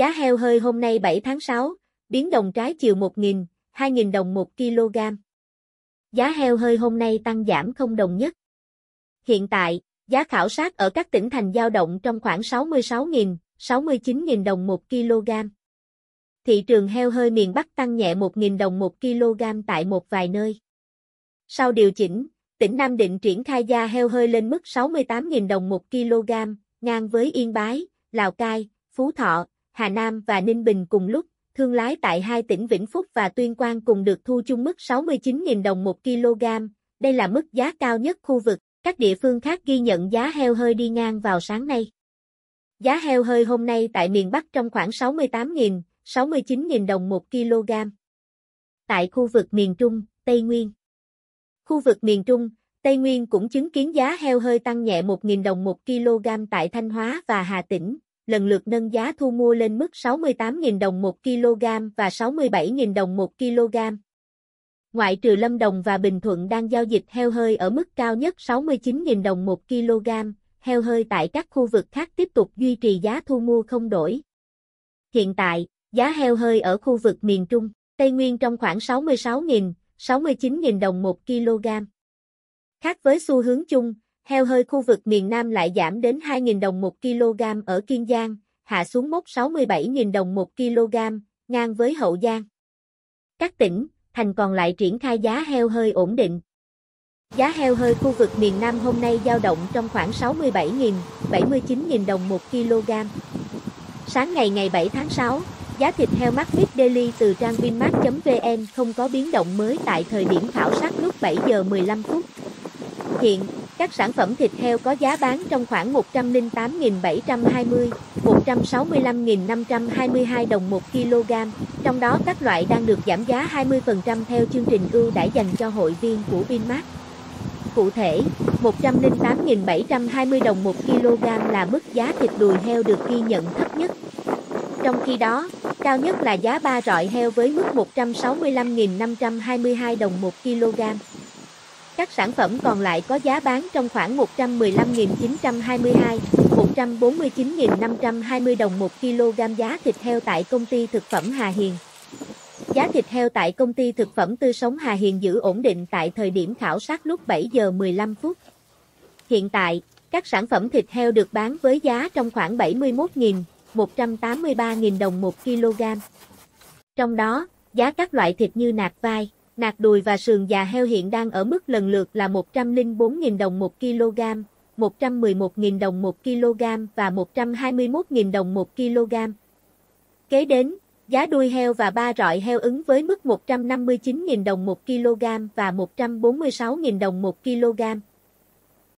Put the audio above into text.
Giá heo hơi hôm nay 7 tháng 6, biến động trái chiều 1.000, 2.000 đồng 1 kg. Giá heo hơi hôm nay tăng giảm không đồng nhất. Hiện tại, giá khảo sát ở các tỉnh thành dao động trong khoảng 66.000, 69.000 đồng 1 kg. Thị trường heo hơi miền Bắc tăng nhẹ 1.000 đồng 1 kg tại một vài nơi. Sau điều chỉnh, tỉnh Nam Định triển khai giá heo hơi lên mức 68.000 đồng 1 kg, ngang với Yên Bái, Lào Cai, Phú Thọ, Hà Nam và Ninh Bình cùng lúc. Thương lái tại hai tỉnh Vĩnh Phúc và Tuyên Quang cùng được thu chung mức 69.000 đồng 1 kg. Đây là mức giá cao nhất khu vực. Các địa phương khác ghi nhận giá heo hơi đi ngang vào sáng nay. Giá heo hơi hôm nay tại miền Bắc trong khoảng 68.000, 69.000 đồng 1 kg. Tại khu vực miền Trung, Tây Nguyên. Khu vực miền Trung, Tây Nguyên cũng chứng kiến giá heo hơi tăng nhẹ 1.000 đồng 1 kg tại Thanh Hóa và Hà Tĩnh, lần lượt nâng giá thu mua lên mức 68.000 đồng 1 kg và 67.000 đồng 1 kg. Ngoại trừ Lâm Đồng và Bình Thuận đang giao dịch heo hơi ở mức cao nhất 69.000 đồng 1 kg, heo hơi tại các khu vực khác tiếp tục duy trì giá thu mua không đổi. Hiện tại, giá heo hơi ở khu vực miền Trung, Tây Nguyên trong khoảng 66.000, 69.000 đồng 1 kg. Khác với xu hướng chung, heo hơi khu vực miền Nam lại giảm đến 2.000 đồng 1 kg ở Kiên Giang, hạ xuống mốc 67.000 đồng 1 kg, ngang với Hậu Giang. Các tỉnh, thành còn lại triển khai giá heo hơi ổn định. Giá heo hơi khu vực miền Nam hôm nay dao động trong khoảng 67.000, 79.000 đồng 1 kg. Sáng ngày 7 tháng 6, giá thịt heo Market Daily từ trang vinmart.vn không có biến động mới tại thời điểm khảo sát lúc 7 giờ 15 phút. Hiện, các sản phẩm thịt heo có giá bán trong khoảng 108.720, 165.522 đồng 1 kg, trong đó các loại đang được giảm giá 20% theo chương trình ưu đãi dành cho hội viên của Vinmart. Cụ thể, 108.720 đồng 1 kg là mức giá thịt đùi heo được ghi nhận thấp nhất. Trong khi đó, cao nhất là giá ba rọi heo với mức 165.522 đồng 1 kg. Các sản phẩm còn lại có giá bán trong khoảng 115.922, 149.520 đồng 1 kg giá thịt heo tại công ty thực phẩm Hà Hiền. Giá thịt heo tại công ty thực phẩm tươi sống Hà Hiền giữ ổn định tại thời điểm khảo sát lúc 7 giờ 15 phút. Hiện tại, các sản phẩm thịt heo được bán với giá trong khoảng 71.000, 183.000 đồng 1 kg. Trong đó, giá các loại thịt như nạc vai, nạc đùi và sườn già heo hiện đang ở mức lần lượt là 104.000 đồng 1 kg, 111.000 đồng 1 kg và 121.000 đồng 1 kg. Kế đến, giá đuôi heo và ba rọi heo ứng với mức 159.000 đồng 1 kg và 146.000 đồng 1 kg.